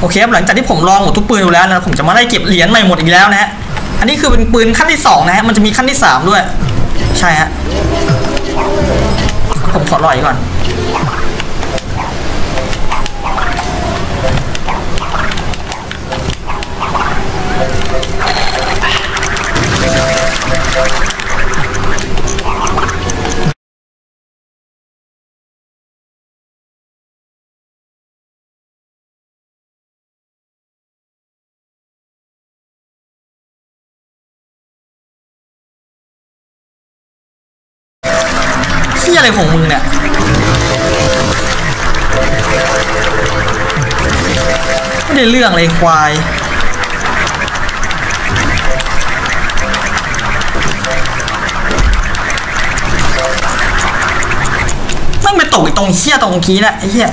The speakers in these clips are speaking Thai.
โอเคครับหลังจากที่ผมลองหมดทุกปืนดูแล้วนะผมจะมาได้เก็บเหรียญใหม่หมดอีกแล้วนะฮะอันนี้คือเป็นปืนขั้นที่2นะฮะมันจะมีขั้นที่3ด้วยใช่ฮะผมขอลอยก่อนที่อะไรของมึงเนี่ยไม่ได้เรื่องเลยควายไม่ไปตกตรงเชี่ยตรงกี้นะไอ้เหี้ย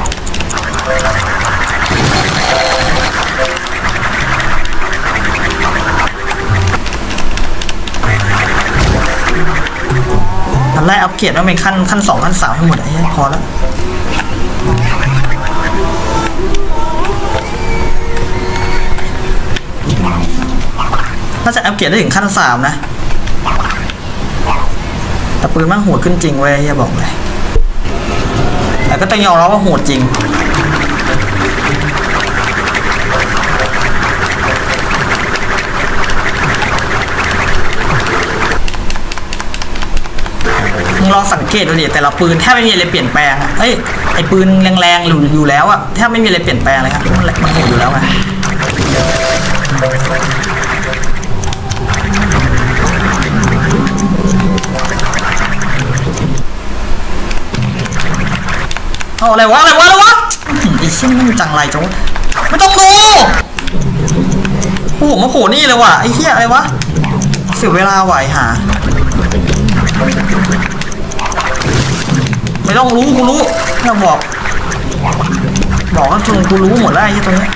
อันแรกอัปเกรดว่าเป็นขั้น2ขั้น3ให้หมดไอ้เหี้ยพอแล้วน่าจะอัปเกรดได้ถึงขั้น3นะแต่ปืนมันโหดขึ้นจริงเว้ยอย่าบอกเลยแต่ก็ต้องยอมรับว่าโหดจริงมึงลองสังเกตดูดิแต่ละปืนแทบไม่มีอะไรเปลี่ยนแปลงเฮ้ยไอปืนแรงๆอยู่แล้วอะแทบไม่มีอะไรเปลี่ยนแปลงเลยครับมันโหดอยู่แล้วไงอะไรวะไอ้ชิ้นมันจังไรจังไม่ต้องดูโอ้โหมาโผล่นี่เลยว่ะไอ้เหี้ยอะไรวะเสียเวลาไหวหาไม่ต้องรู้กูรู้ถ้าบอกว่าจนกูรู้หมดแล้วไอ้ตรงนี้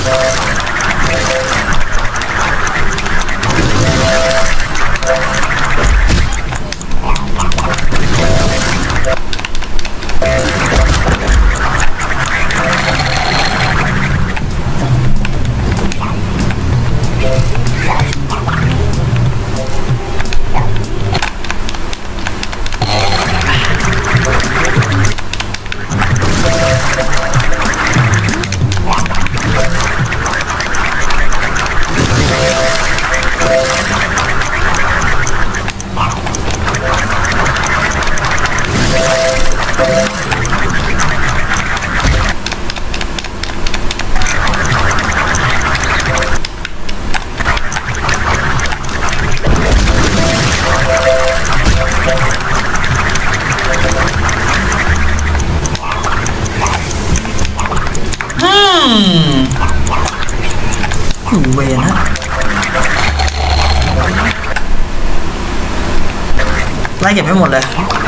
เวนะไล่เก็บให้หมดเลย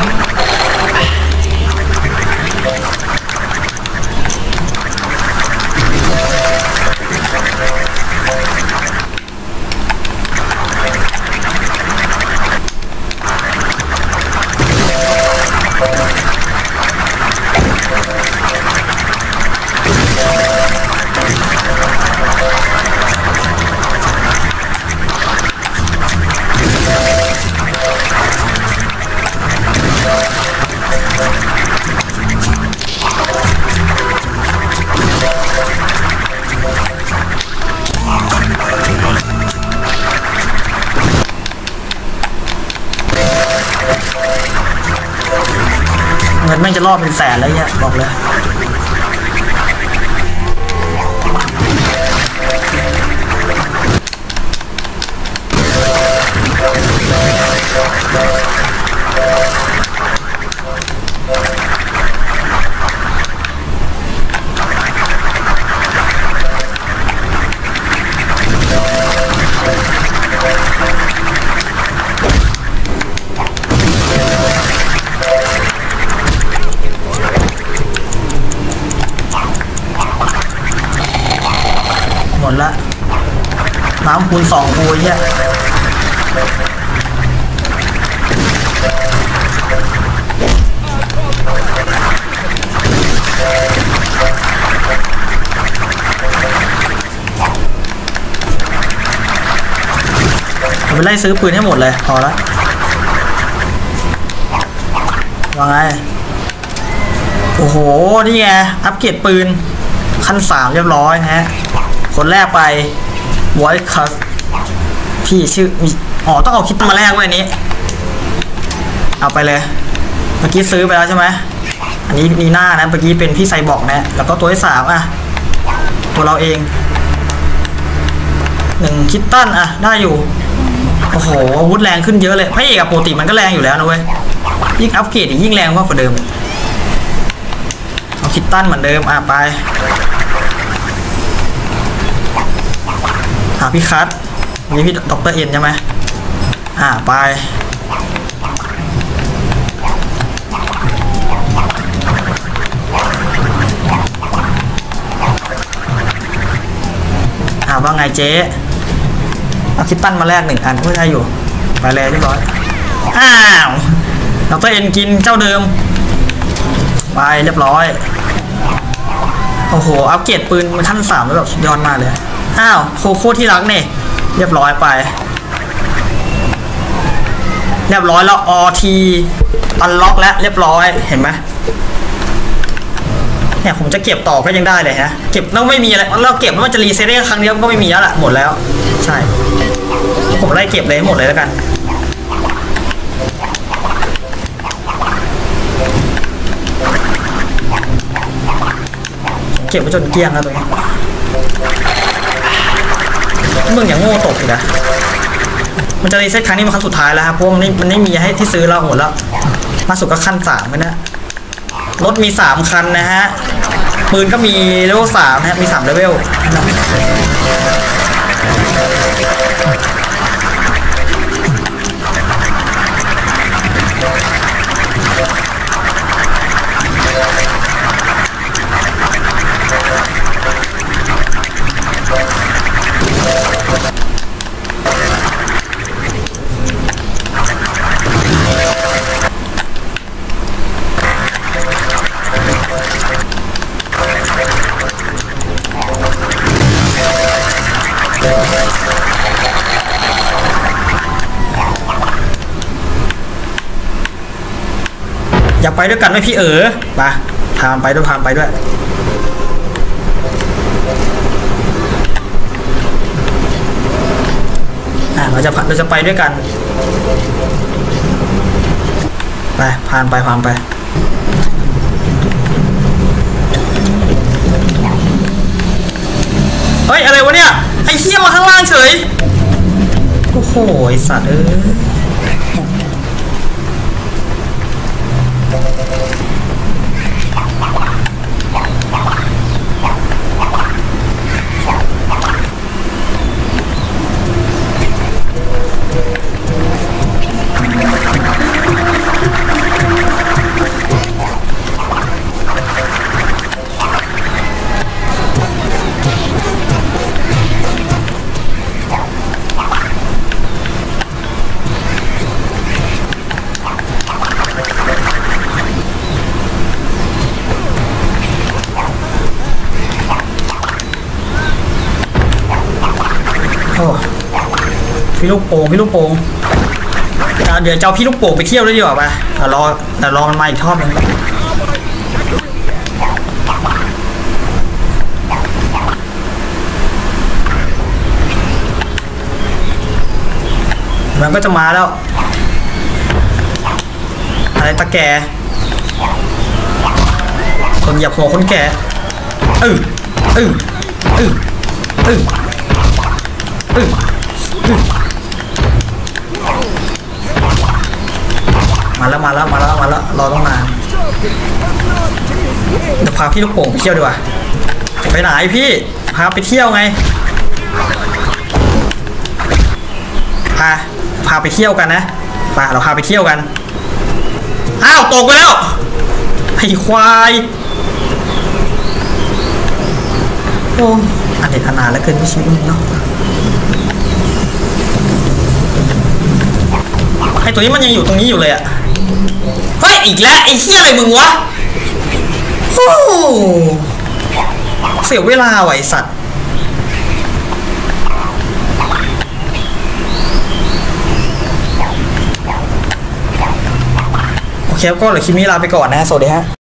เงินแม่งจะรอดเป็นแสนแล้วเนี่ยบอกเลยหมดละน้ำคูณ2คูณเนี่ย เไปไล่ซื้อปืนให้หมดเลยพอละว่าไงโอ้โหนี่ไงอัปเกรดปืนขั้น3เรียบร้อยฮะคนแรกไปไวท์คัสพี่ชื่ออ๋อต้องเอาคิดมาแรกไว้นี้เอาไปเลยเมื่อกี้ซื้อไปแล้วใช่ไหมอันนี้นีน่านะเมื่อกี้เป็นพี่ไซบอกนะแล้วก็ตัวที่3อ่ะตัวเราเอง1คิตตันอ่ะได้อยู่โอ้โหอาวุธแรงขึ้นเยอะเลยพระเอกปกติมันก็แรงอยู่แล้วนะเว้ยยิ่งอัปเกรดยิ่งแรงมากกว่าเดิมเอาคิตตันเหมือนเดิมอ่ะไปพี่คัทมีพี่ด็อกเตอร์เอ็นใช่ไหมไปว่าไงเจ๊เอาคิตตันมาแลก1 อันก็ได้อยู่ไปเลยเรียบร้อยด็อกเตอร์เอ็นกินเจ้าเดิมไปเรียบร้อยโอ้โหอัปเกรดปืนมันขั้น3แล้วแบบยอดมากเลยโคโค่ที่รักเนี่ยเรียบร้อยไปเรียบร้อยแล้วทีอันล็อกแล้วเรียบร้อยเห็นไหมเนี่ยผมจะเก็บต่อก็ยังได้เลยฮะเก็บแล้วไม่มีอะไรเราเก็บแล้วมันจะรีเซ็ตได้ครั้งเดียวก็ไม่มีแล้วล่ะหมดแล้วใช่ผมไล่เก็บเลยหมดเลยแล้วกันเก็บไปจนเกลี้ยงแล้วตัวนี้มึงอย่างโง่ตกเลยนะมันจะรีเซ็ตครั้งนี้เป็นครั้งสุดท้ายแล้วครับเพราะมันไม่มีให้ที่ซื้อเราหมดแล้วมาสุดก็ขั้น3นะรถมี3 คันนะฮะปืนก็มีเลเวล3นะมี3เลเวลอยากไปด้วยกันไหมพี่มาพาไปด้วยเราจะไปด้วยกันไปพาไปเฮ้ยอะไรวะเนี่ยไอ้เหี้ยมาข้างล่างเฉยโอ้โหไอ้สัตว์พี่ลูกโป่งเดี๋ยวเจ้าพี่ลูกโป่งไปเที่ยวได้ดีกว่าไปแต่รอมันมาอีกทอดนึงมันก็จะมาแล้วอะไรตะแกคนเหยียบหัวคนแก่มาแล้วรอต้องนานเดี๋ยวพาพี่ลูกโป่งไปเที่ยวดีกว่าไปไหนพี่พาไปเที่ยวไงพาไปเที่ยวกันนะเราพาไปเที่ยวกันตกไปแล้วไอ้ควายโอ้อันเด็ดขนาดแล้วเกินชีวิตมึงเนาะไอ้ตัวนี้มันยังอยู่ตรงนี้อยู่เลยเฮ้ยอีกแล้วไอ้เหี้ยอะไรมึงวะโอ้เสียเวลาไว้สัตว์เคก็เหลือคลิปนี้ลาไปก่อนนะสวัสดีฮะ